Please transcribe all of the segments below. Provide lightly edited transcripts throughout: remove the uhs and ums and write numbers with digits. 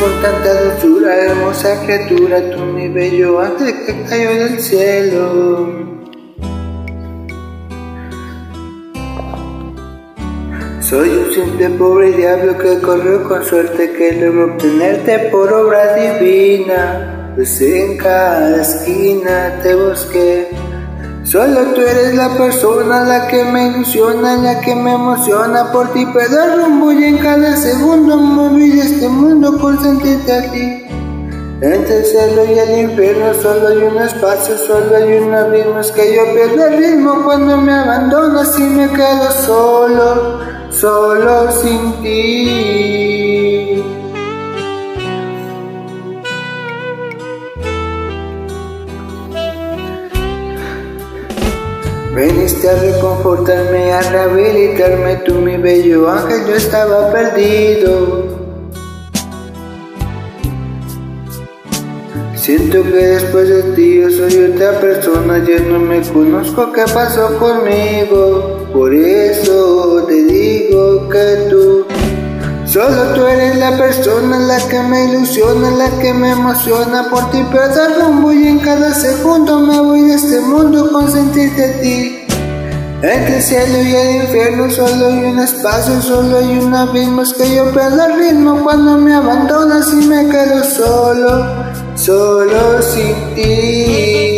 con tanta dulzura, hermosa criatura, tú mi bello ángel que cayó del cielo. Soy un simple pobre diablo que corrió con suerte, que logró obtenerte por obra divina. Pues en cada esquina te busqué. Solo tú eres la persona, la que me ilusiona, la que me emociona. Por ti pierdo el rumbo y en cada segundo me voy de este mundo con sentirte a ti. Entre el cielo y el infierno solo hay un espacio, solo hay un abismo. Es que yo pierdo el ritmo cuando me abandonas y me quedo solo, solo sin ti. Veniste a reconfortarme, a rehabilitarme, tú mi bello ángel, yo estaba perdido. Siento que después de ti yo soy otra persona, ya no me conozco, ¿qué pasó conmigo? Por eso te digo que solo tú eres la persona, la que me ilusiona, la que me emociona. Por ti pierdo el rumbo y en cada segundo me voy de este mundo con sentirte a ti. Entre el cielo y el infierno solo hay un espacio, solo hay un abismo. Es que yo pierdo el ritmo cuando me abandonas y me quedo solo, solo sin ti.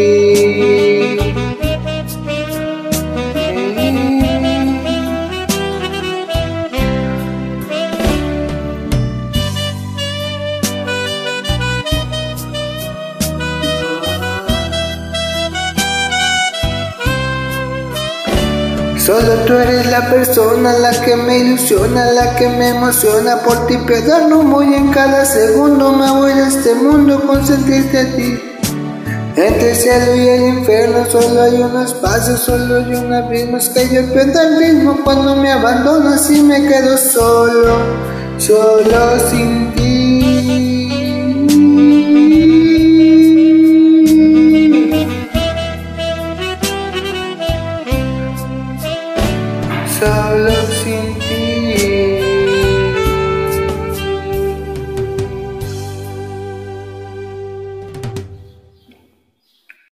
Solo tú eres la persona, la que me ilusiona, la que me emociona. Por ti pierdo el rumbo y en cada segundo me voy de este mundo con sentirte a ti. Entre el cielo y el infierno solo hay un espacio, solo hay un abismo. Es que yo pierdo el ritmo cuando me abandonas y me quedo solo, solo sin ti. Solo sin ti.